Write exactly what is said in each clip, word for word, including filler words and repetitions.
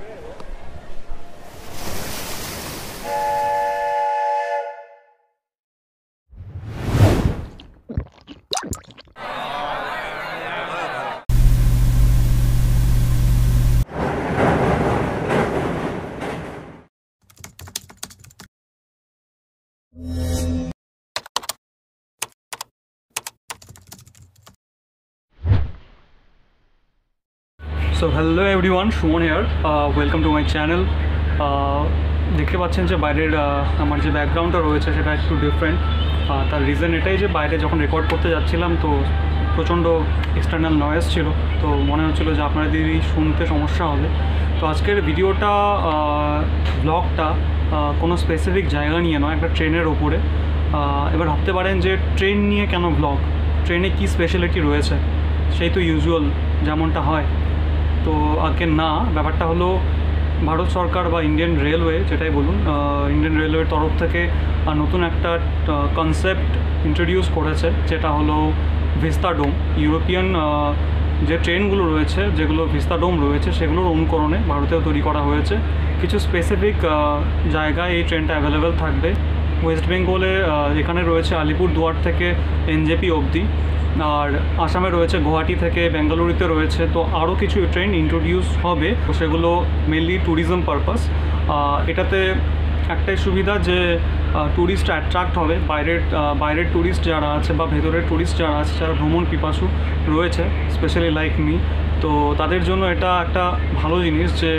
So hello everyone, Shumon here. Uh, welcome to my channel. দেখতে পাচ্ছেন যে বাইরের আমার যে ব্যাকগ্রাউন্ডটা রয়েছে সেটা একটু ডিফারেন্ট। তার রিজন এটাই যে বাইরে যখন রেকর্ড করতে যাচ্ছিলাম তো প্রচণ্ড এক্সটার্নাল নয়েজ ছিল, তো মনে হচ্ছিলো যে আপনাদের শুনতে সমস্যা হবে। তো আজকের ভিডিওটা ব্লগটা কোনো স্পেসিফিক জায়গা নিয়ে নয়, একটা ট্রেনের ওপরে। এবার ভাবতে পারেন যে ট্রেন নিয়ে কেন ব্লগ, ট্রেনে কী স্পেশালিটি রয়েছে, সেই তো ইউজুয়াল যেমনটা হয়। তো আগে না, ব্যাপারটা হলো ভারত সরকার বা ইন্ডিয়ান রেলওয়ে যেটাই বলুন, ইন্ডিয়ান রেলওয়ের তরফ থেকে নতুন একটা কনসেপ্ট ইন্ট্রোডিউস করেছে, যেটা হলো ভিস্তাডোম। ইউরোপিয়ান যে ট্রেনগুলো রয়েছে, যেগুলো ভিস্তাডোম রয়েছে, সেগুলোর অনুকরণে ভারতেও তৈরি করা হয়েছে। কিছু স্পেসিফিক জায়গায় এই ট্রেনটা অ্যাভেলেবেল থাকবে। ওয়েস্ট বেঙ্গলে এখানে রয়েছে আলিপুরদুয়ার থেকে এনজেপি অবধি, আর আসামে রয়েছে গুয়াহাটি থেকে বেঙ্গালুরুতে রয়েছে। তো আরও কিছু ট্রেন ইন্ট্রোডিউস হবে, তো সেগুলো মেনলি ট্যুরিজম পারপাস। এটাতে একটাই সুবিধা যে ট্যুরিস্ট অ্যাট্রাক্ট হবে, বাইরের বাইরের ট্যুরিস্ট যারা আছে বা ভেতরের ট্যুরিস্ট যারা আছে, যারা ভ্রমণ পিপাসু রয়েছে, স্পেশালি লাইক মি, তো তাদের জন্য এটা একটা ভালো জিনিস যে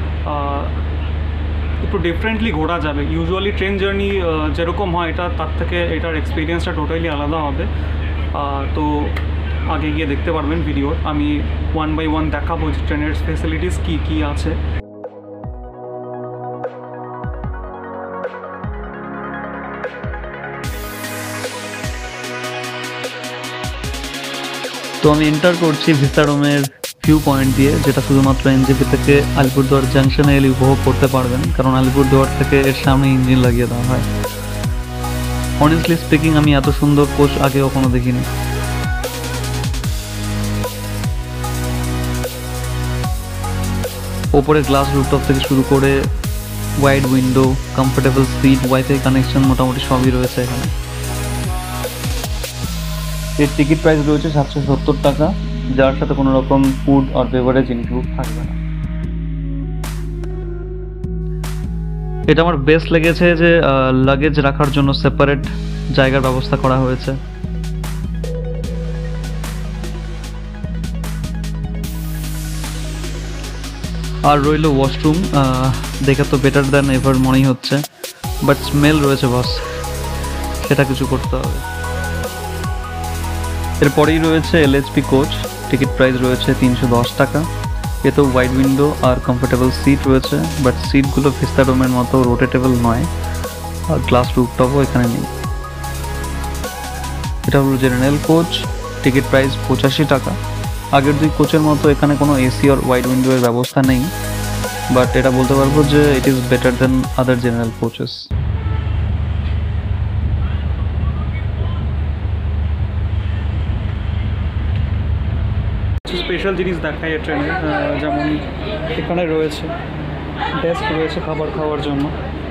একটু ডিফারেন্টলি ঘোরা যাবে। ইউজুয়ালি ট্রেন জার্নি যেরকম হয়, এটা তার থেকে এটার এক্সপিরিয়েন্সটা টোটালি আলাদা হবে। তো আগে গিয়ে দেখতে পারবেন ভিডিও, আমি ওয়ান বাই ওয়ান দেখাবো যে ট্রেনের ফেসিলিটিস কী কী আছে। তো আমি এন্টার করছি ভিস্তাডোমের ভিউ পয়েন্ট দিয়ে, যেটা শুধুমাত্র এনজেপি থেকে আলিপুরদুয়ার জাংশনে এলে উপভোগ করতে পারবেন, কারণ আলিপুরদুয়ার থেকে এর সামনে ইঞ্জিন লাগিয়ে দেওয়া হয়। অনেস্টলি স্পিকিং, আমি এত সুন্দর কোচ আগে কখনো দেখিনি। ওপরে গ্লাস রুফটপ থেকে শুরু করে wide window, comfortable seat, wifi connection, মোটামুটি সবই রয়েছে এখানে। এর টিকিট প্রাইস রয়েছে সাতশো সত্তর টাকা, যার সাথে কোনো রকম ফুড আর বেভারেজ ইনক্লুড থাকবে না। এটা আমার বেস্ট লেগেছে যে লাগেজ রাখার জন্য সেপারেট জায়গার ব্যবস্থা করা হয়েছে। আর রইল ওয়াশরুম, দেখে তো বেটার দ্যান এভার মনেই হচ্ছে, বাট স্মেল রয়েছে বস, সেটা কিছু করতে হবে। এরপরেই রয়েছে এলএইচপি কোচ, টিকিট প্রাইস রয়েছে তিনশো দশ টাকা। এতেও ওয়াইড উইন্ডো আর কমফোর্টেবল সিট রয়েছে, বাট সিটগুলো ভিস্তাডোমের মতো রোটেটেবল নয়, আর গ্লাস রুফটপও এখানে নেই। এটা হলো জেনারেল কোচ, টিকিট প্রাইস পঁচাশি টাকা। আগের দুই কোচের মতো এখানে কোনো এসি আর ওয়াইড উইন্ডোর ব্যবস্থা নেই, বাট এটা বলতে পারবো যে it is better than other general coaches. Special জিনিস দেখায় এই ট্রেনে, যেমন এখানে রয়েছে ডেস্ক রয়েছে খাবার খাওয়ার জন্য,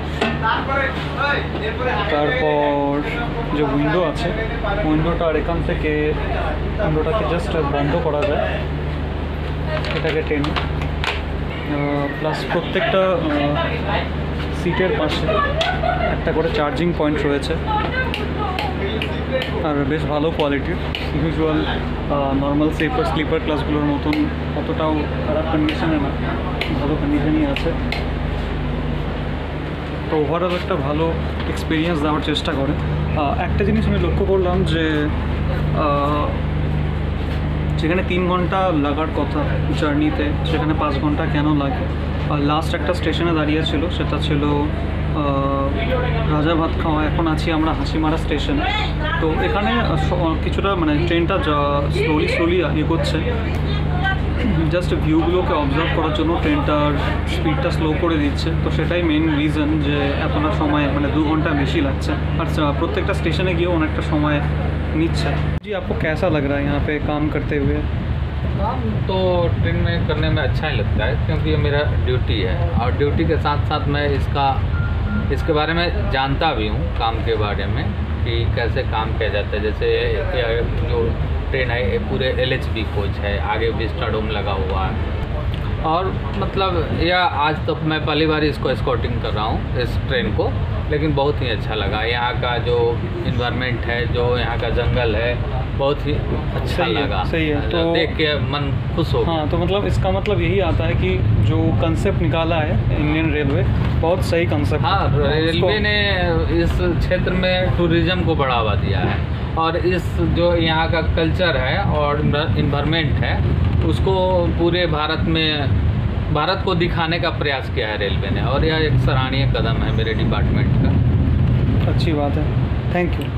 তারপর যে উইন্ডো আছে, উইন্ডোটা আর এখান থেকে উইন্ডোটাকে জাস্ট বন্ধ করা যায়, এটাকে টেনে। প্লাস প্রত্যেকটা সিটের পাশে একটা করে চার্জিং পয়েন্ট রয়েছে, আর বেশ ভালো কোয়ালিটির। ইউজুয়াল নর্মাল স্লিপার স্লিপার ক্লাসগুলোর মতন অতটাও খারাপ কন্ডিশনে না, ভালো কন্ডিশনই আছে। তো ওভারঅল একটা ভালো এক্সপিরিয়েন্স দেওয়ার চেষ্টা করে। একটা জিনিস আমি লক্ষ্য করলাম যে যেখানে তিন ঘন্টা লাগার কথা জার্নিতে, সেখানে পাঁচ ঘন্টা কেন লাগে। লাস্ট একটা স্টেশনে দাঁড়িয়েছিল, সেটা ছিল রাজা ভাত খাওয়া। এখন আছি আমরা হাসিমারা স্টেশনে। তো এখানে কিছুটা মানে ট্রেনটা স্লোলি স্লোলি এগোচ্ছে, জাস্ট ভিউগুলোকে অবজার্ভ করার জন্য ট্রেনটার স্পিডটা স্লো করে দিচ্ছে। তো সেটাই মেন রিজন যে এতটা সময় মানে দু ঘন্টা বেশি লাগছে, আর প্রত্যেকটা স্টেশনে গিয়েও অনেকটা সময় নিচ্ছে। जी आपको कैसा लग रहा है यहाँ पे काम करते हुए? काम तो ट्रेन में करने में अच्छा ही लगता है, क्योंकि ये मेरा ड्यूटी है और ड्यूटी के साथ साथ मैं इसका इसके बारे में जानता भी हूँ, काम के बारे में कि कैसे काम किया जाता है। जैसे ये जो ट्रेन है ये पूरे एल एच बी कोच है, आगे विस्टाडोम लगा हुआ है और मतलब यह आज तो मैं पहली बार इसको एस्कॉर्टिंग कर रहा हूँ इस ट्रेन को, लेकिन बहुत ही अच्छा लगा। यहाँ का जो इन्वायरमेंट है, जो यहाँ का जंगल है, बहुत ही अच्छा सही लगा। है, सही है। तो देख के मन खुश हो गया। हाँ, तो मतलब इसका मतलब यही आता है कि जो कंसेप्ट निकाला है इंडियन रेलवे, बहुत सही कंसेप्ट। हाँ, रेलवे ने इस क्षेत्र में टूरिज्म को बढ़ावा दिया है और इस जो यहाँ का कल्चर है और इन्वायरमेंट है उसको पूरे भारत में भारत को दिखाने का प्रयास किया है रेलवे ने, और यह एक सराहनीय कदम है मेरे डिपार्टमेंट का। अच्छी बात है, थैंक यू।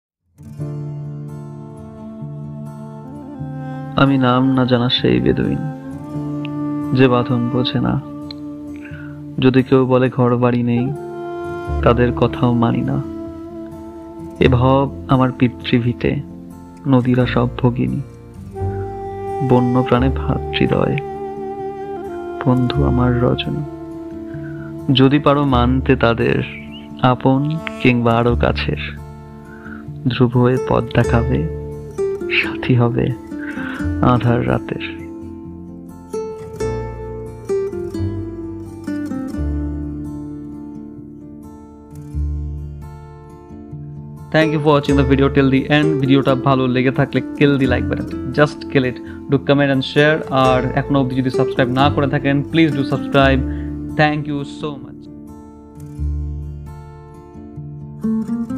আমি নাম না জানা সেই বেদুইন যে বাঁধন বোঝে না। যদি কেউ বলে ঘর বাড়ি নেই, তাদের কথাও মানি না। এ ভাব আমার পিতৃভিতে, নদীরা সব ভগিনী, বন্য প্রাণে ভাতৃদয়, বন্ধু আমার রজনী। যদি পারো মানতে তাদের আপন কিংবা আরো কাছের, ধ্রুব হয়ে পথ দেখাবে, সাথী হবে আধার রাতের। Thank you for watching the video till the end. ভিডিওটা ভালো লেগে থাকলে kill the like button, just kill it. Do comment and share. আর এখনো অবধি যদি সাবস্ক্রাইব না করে থাকেন, please do subscribe. Thank you so much.